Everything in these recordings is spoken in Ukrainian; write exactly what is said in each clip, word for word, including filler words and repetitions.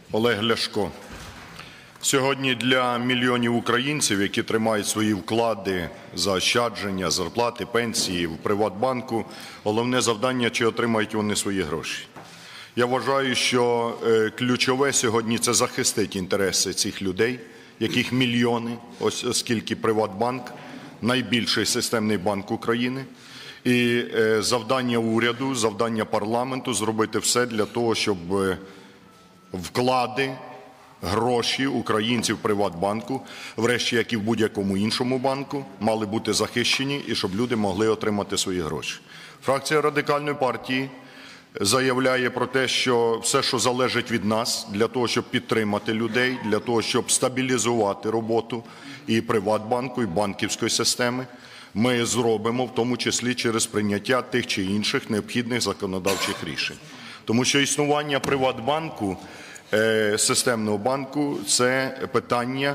Олег Ляшко. Сьогодні для мільйонів українців, які тримають свої вклади, заощадження, зарплати, пенсії в Приватбанку, головне завдання – чи отримають вони свої гроші. Я вважаю, що ключове сьогодні – це захистити інтереси цих людей, яких мільйони, оскільки Приватбанк – найбільший системний банк України. І завдання уряду, завдання парламенту – зробити все для того, щоб вклади, гроші українців в Приватбанку, врешті, як і в будь-якому іншому банку, мали бути захищені і щоб люди могли отримати свої гроші. Фракція Радикальної партії заявляє про те, що все, що залежить від нас, для того, щоб підтримати людей, для того, щоб стабілізувати роботу і Приватбанку, і банківської системи, ми зробимо, в тому числі через прийняття тих чи інших необхідних законодавчих рішень. Тому що існування Приватбанку, системного банку – це питання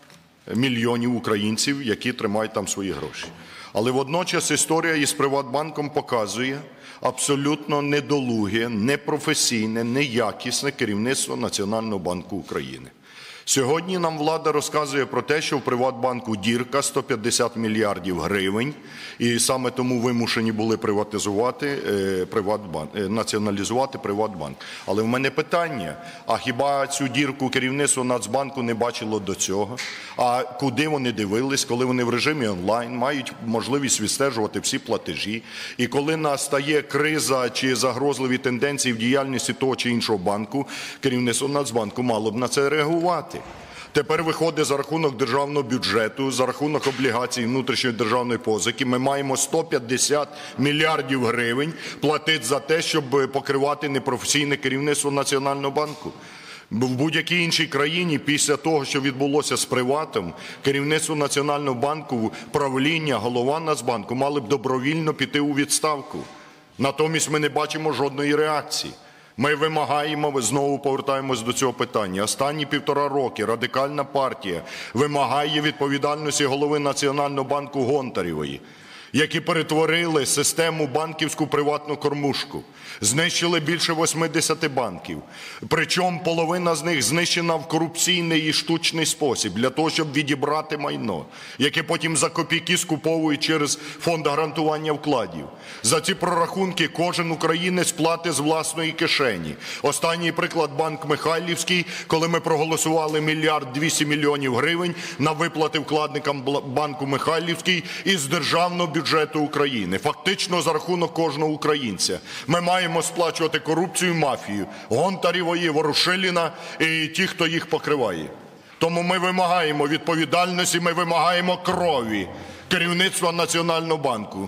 мільйонів українців, які тримають там свої гроші. Але водночас історія із Приватбанком показує абсолютно недолуге, непрофесійне, неякісне керівництво Національного банку України. Сьогодні нам влада розказує про те, що в Приватбанку дірка сто п'ятдесят мільярдів гривень, і саме тому вимушені були приватизувати Приватбанк, націоналізувати Приватбанк. Але в мене питання: а хіба цю дірку керівництво Нацбанку не бачило до цього? А куди вони дивились, коли вони в режимі онлайн мають можливість відстежувати всі платежі? І коли настає криза чи загрозливі тенденції в діяльності того чи іншого банку, керівництво Нацбанку мало б на це реагувати. Тепер виходить, за рахунок державного бюджету, за рахунок облігацій внутрішньої державної позики, ми маємо сто п'ятдесят мільярдів гривень платити за те, щоб покривати непрофесійне керівництво Національного банку. В будь-якій іншій країні після того, що відбулося з Приватом, керівництво Національного банку, правління, голова Нацбанку мали б добровільно піти у відставку. Натомість ми не бачимо жодної реакції. Ми вимагаємо, ми знову повертаємось до цього питання. Останні півтора роки Радикальна партія вимагає відповідальності голови Національного банку Гонтаревої, які перетворили систему банківську приватну кормушку, знищили більше восьмидесяти банків. Причому половина з них знищена в корупційний і штучний спосіб, для того, щоб відібрати майно, яке потім за копійки скуповують через фонд гарантування вкладів. За ці прорахунки кожен українець платить з власної кишені. Останній приклад – банк Михайлівський, коли ми проголосували мільярд двісті мільйонів гривень на виплати вкладникам банку Михайлівський із державного бюджету. бюджету України. Фактично за рахунок кожного українця. Ми маємо сплачувати корупцію, мафію Гонтаревої, Ворушиліна і ті, хто їх покриває. Тому ми вимагаємо відповідальності, ми вимагаємо крові керівництва Національного банку.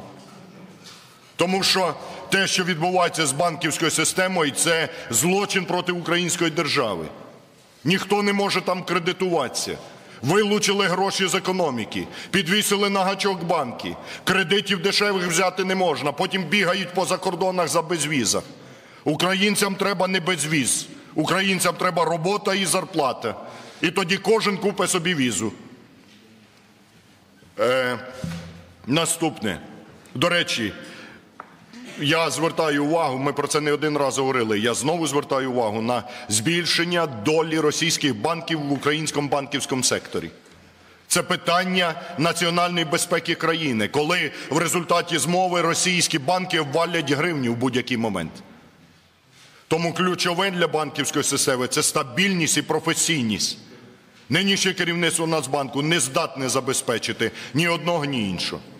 Тому що те, що відбувається з банківською системою, це злочин проти української держави. Ніхто не може там кредитуватися. Вилучили гроші з економіки, підвісили на гачок банки, кредитів дешевих взяти не можна, потім бігають по закордонах за безвізах. Українцям треба не безвіз, українцям треба робота і зарплата. І тоді кожен купить собі візу. Е, наступне. До речі, я звертаю увагу, ми про це не один раз говорили, я знову звертаю увагу на збільшення долі російських банків в українському банківському секторі. Це питання національної безпеки країни, коли в результаті змови російські банки обвалять гривню в будь-який момент. Тому ключове для банківської системи – це стабільність і професійність. Нинішнє керівництво Нацбанку не здатне забезпечити ні одного, ні іншого.